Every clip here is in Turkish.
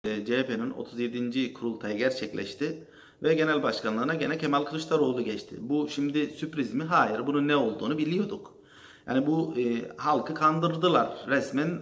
CHP'nin 37. kurultayı gerçekleşti ve genel başkanlığına gene Kemal Kılıçdaroğlu geçti. Bu şimdi sürpriz mi? Hayır. Bunun ne olduğunu biliyorduk. Yani bu halkı kandırdılar. Resmen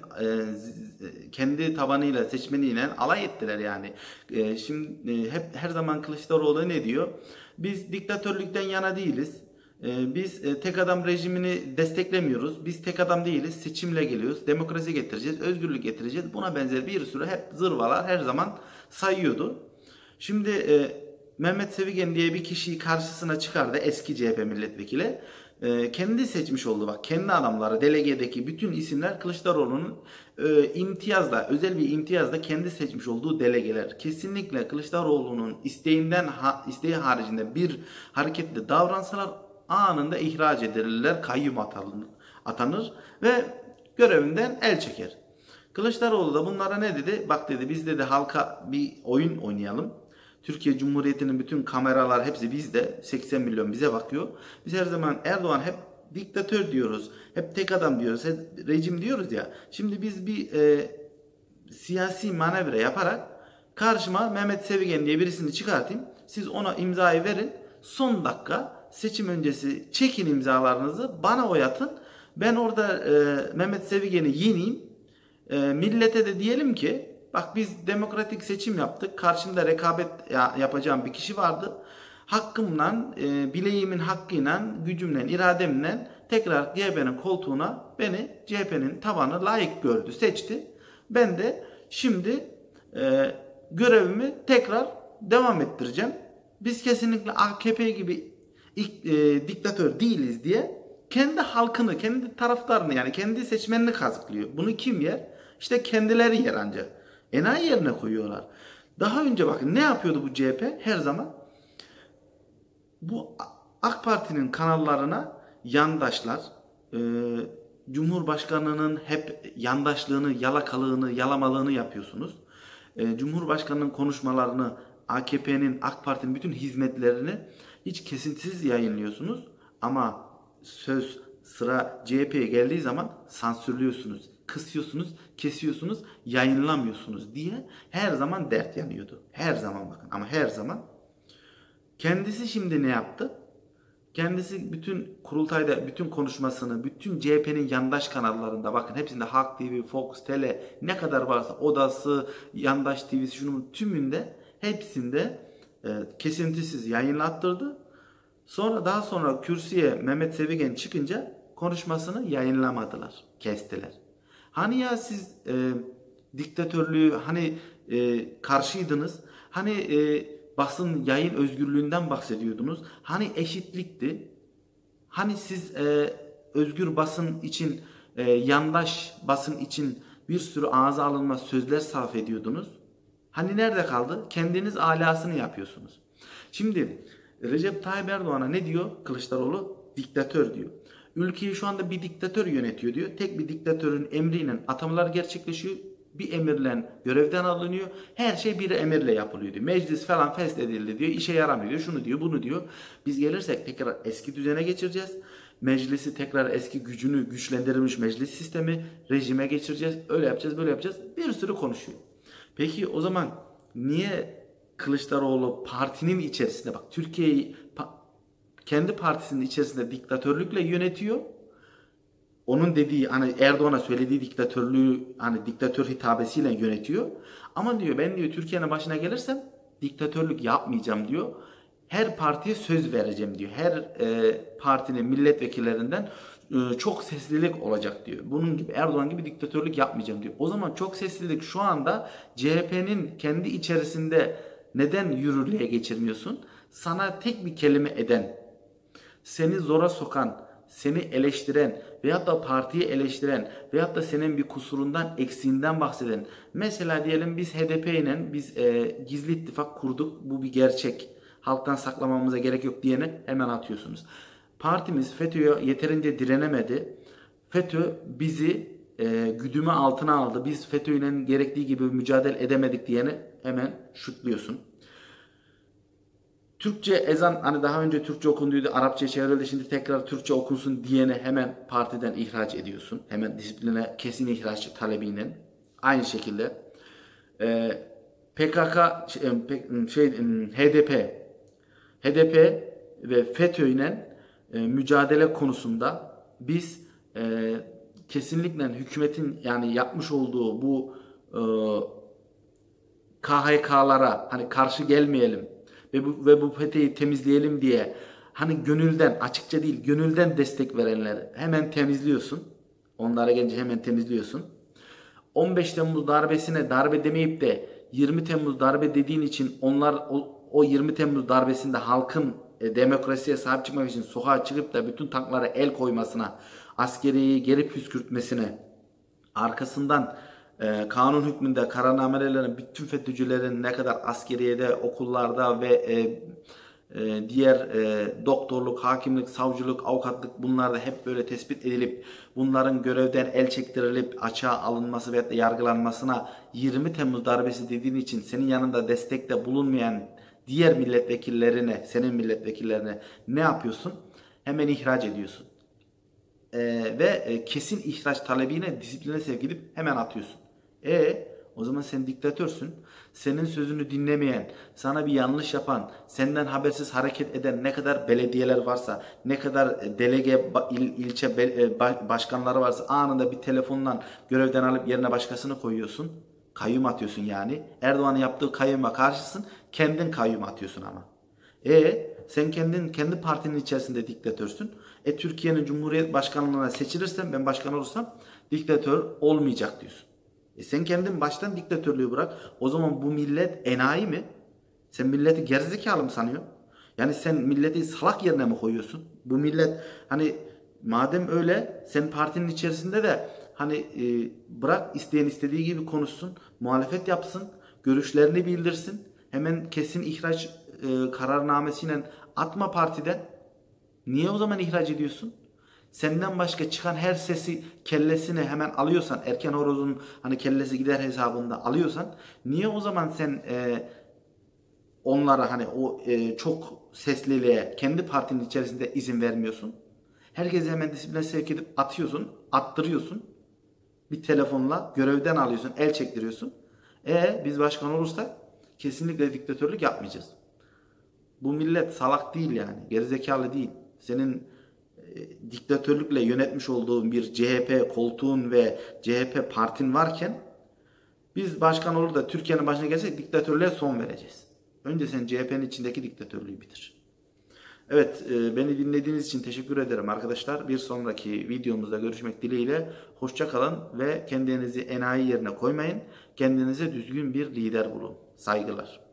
kendi tabanıyla, seçmeniyle alay ettiler yani. Şimdi hep her zaman Kılıçdaroğlu ne diyor? Biz diktatörlükten yana değiliz. Biz tek adam rejimini desteklemiyoruz. Biz tek adam değiliz. Seçimle geliyoruz. Demokrasi getireceğiz. Özgürlük getireceğiz. Buna benzer bir sürü hep zırvalar her zaman sayıyordu. Şimdi Mehmet Sevigen diye bir kişiyi karşısına çıkardı. Eski CHP milletvekili. Kendi seçmiş oldu bak. Kendi adamları, delegedeki bütün isimler Kılıçdaroğlu'nun imtiyazla, özel bir imtiyazla kendi seçmiş olduğu delegeler. Kesinlikle Kılıçdaroğlu'nun isteği haricinde bir hareketli davransalar anında ihraç edilirler, kayyum atanır ve görevinden el çeker. Kılıçdaroğlu da bunlara ne dedi? Bak dedi, biz dedi halka bir oyun oynayalım. Türkiye Cumhuriyeti'nin bütün kameralar hepsi bizde. 80 milyon bize bakıyor. Biz her zaman Erdoğan hep diktatör diyoruz. Hep tek adam diyoruz. Hep rejim diyoruz ya. Şimdi biz bir siyasi manevra yaparak karşıma Mehmet Sevigen diye birisini çıkartayım. Siz ona imzayı verin. Son dakika seçim öncesi çekin imzalarınızı. Bana oy atın. Ben orada Mehmet Sevigen'i yeneyim. Millete de diyelim ki bak biz demokratik seçim yaptık. Karşımda rekabet yapacağım bir kişi vardı. Hakkımla, bileğimin hakkıyla, gücümle, irademle tekrar CHP'nin koltuğuna beni CHP'nin tabanı layık gördü, seçti. Ben de şimdi görevimi tekrar devam ettireceğim. Biz kesinlikle AKP gibi diktatör değiliz diye kendi halkını, kendi taraftarını yani kendi seçmenini kazıklıyor. Bunu kim yer? İşte kendileri yer ancak. Enayi yerine koyuyorlar. Daha önce bakın ne yapıyordu bu CHP her zaman? Bu AK Parti'nin kanallarına yandaşlar, Cumhurbaşkanı'nın hep yandaşlığını, yalakalığını, yalamalığını yapıyorsunuz. Cumhurbaşkanı'nın konuşmalarını, AKP'nin, AK Parti'nin bütün hizmetlerini hiç kesintisiz yayınlıyorsunuz. Ama söz sıra CHP'ye geldiği zaman sansürlüyorsunuz, kısıyorsunuz, kesiyorsunuz, yayınlamıyorsunuz diye her zaman dert yanıyordu. Her zaman bakın ama her zaman. Kendisi şimdi ne yaptı? Kendisi bütün kurultayda bütün konuşmasını, bütün CHP'nin yandaş kanallarında bakın hepsinde Halk TV, Fox, Tele ne kadar varsa Odası, Yandaş TV'si şunun tümünde hepsinde kesintisiz yayınlattırdı. Daha sonra kürsüye Mehmet Sevigen çıkınca konuşmasını yayınlamadılar, kestiler. Hani ya siz diktatörlüğü hani karşıydınız, hani basın yayın özgürlüğünden bahsediyordunuz, hani eşitlikti, hani siz özgür basın için, yandaş basın için bir sürü ağza alınmaz sözler sarf ediyordunuz. Hani nerede kaldı? Kendiniz alasını yapıyorsunuz. Şimdi Recep Tayyip Erdoğan'a ne diyor Kılıçdaroğlu? Diktatör diyor. Ülkeyi şu anda bir diktatör yönetiyor diyor. Tek bir diktatörün emriyle atamalar gerçekleşiyor. Bir emirle görevden alınıyor. Her şey bir emirle yapılıyor diyor. Meclis falan feshedildi diyor. İşe yaramıyor diyor. Şunu diyor, bunu diyor. Biz gelirsek tekrar eski düzene geçireceğiz. Meclisi tekrar eski gücünü güçlendirilmiş meclis sistemi rejime geçireceğiz. Öyle yapacağız, böyle yapacağız. Bir sürü konuşuyor. Peki o zaman niye Kılıçdaroğlu partinin içerisinde bak Türkiye'yi kendi partisinin içerisinde diktatörlükle yönetiyor. Onun dediği hani Erdoğan'a söylediği diktatörlüğü hani diktatör hitabesiyle yönetiyor. Ama diyor ben diyor Türkiye'nin başına gelirsem diktatörlük yapmayacağım diyor. Her partiye söz vereceğim diyor. Her partinin milletvekillerinden çok seslilik olacak diyor. Bunun gibi Erdoğan gibi diktatörlük yapmayacağım diyor. O zaman çok seslilik şu anda CHP'nin kendi içerisinde neden yürürlüğe geçirmiyorsun? Sana tek bir kelime eden, seni zora sokan, seni eleştiren veyahut da partiyi eleştiren veyahut da senin bir kusurundan, eksiğinden bahseden. Mesela diyelim biz HDP ile biz gizli ittifak kurduk. Bu bir gerçek. Halktan saklamamıza gerek yok diyene hemen atıyorsunuz. Partimiz FETÖ'ye yeterince direnemedi. FETÖ bizi güdüme altına aldı. Biz FETÖ ile gerektiği gibi mücadele edemedik diyene hemen şutluyorsun. Türkçe ezan hani daha önce Türkçe okunduydu, Arapça çevrildi, şimdi tekrar Türkçe okunsun diyene hemen partiden ihraç ediyorsun. Hemen disipline kesin ihraç talebiyle. Aynı şekilde PKK, HDP ve FETÖ ile mücadele konusunda biz kesinlikle hükümetin yani yapmış olduğu bu KHK'lara hani karşı gelmeyelim ve bu FETÖ'yü temizleyelim diye hani gönülden, açıkça değil gönülden destek verenleri hemen temizliyorsun. Onlara gelince hemen temizliyorsun. 15 Temmuz darbesine darbe demeyip de 20 Temmuz darbe dediğin için onlar o 20 Temmuz darbesinde halkın demokrasiye sahip çıkmak için sokağa çıkıp da bütün tanklara el koymasına, askeriyi geri püskürtmesine, arkasından kanun hükmünde kararnamelerin bütün FETÖ'cülerin ne kadar askeriyede, okullarda ve diğer doktorluk, hakimlik, savcılık, avukatlık bunlarda hep böyle tespit edilip bunların görevden el çektirilip açığa alınması ve yargılanmasına 20 Temmuz darbesi dediğin için senin yanında destekte bulunmayan diğer milletvekillerine, senin milletvekillerine ne yapıyorsun? Hemen ihraç ediyorsun. Ve kesin ihraç talebine disipline sevk edip hemen atıyorsun. O zaman sen diktatörsün. Senin sözünü dinlemeyen, sana bir yanlış yapan, senden habersiz hareket eden ne kadar belediyeler varsa, ne kadar delege, ilçe başkanları varsa anında bir telefonla görevden alıp yerine başkasını koyuyorsun. Kayyum atıyorsun yani. Erdoğan'ın yaptığı kayyuma karşısın. Kendin kayyum atıyorsun ama. Sen kendi partinin içerisinde diktatörsün. Türkiye'nin Cumhuriyet Başkanlığı'na seçilirsen, ben başkan olursam diktatör olmayacak diyorsun. Sen kendin baştan diktatörlüğü bırak. O zaman bu millet enayi mi? Sen milleti gerizekalı mı sanıyorsun? Yani sen milleti salak yerine mi koyuyorsun? Bu millet hani madem öyle sen partinin içerisinde de hani bırak isteyen istediği gibi konuşsun, muhalefet yapsın, görüşlerini bildirsin. Hemen kesin ihraç kararnamesiyle atma partiden. Niye o zaman ihraç ediyorsun? Senden başka çıkan her sesi kellesine hemen alıyorsan, erken horozun hani kellesi gider hesabında alıyorsan, niye o zaman sen onlara hani o çok sesliliğe kendi partinin içerisinde izin vermiyorsun? Herkesi hemen disipline sevk edip atıyorsun, attırıyorsun. Bir telefonla görevden alıyorsun, el çektiriyorsun. Biz başkan olursak kesinlikle diktatörlük yapmayacağız. Bu millet salak değil yani, gerizekalı değil. Senin diktatörlükle yönetmiş olduğun bir CHP koltuğun ve CHP partin varken biz başkan olur da Türkiye'nin başına gelsek diktatörlüğe son vereceğiz. Önce sen CHP'nin içindeki diktatörlüğü bitir. Evet, beni dinlediğiniz için teşekkür ederim arkadaşlar. Bir sonraki videomuzda görüşmek dileğiyle. Hoşça kalın ve kendinizi enayi yerine koymayın. Kendinize düzgün bir lider bulun. Saygılar.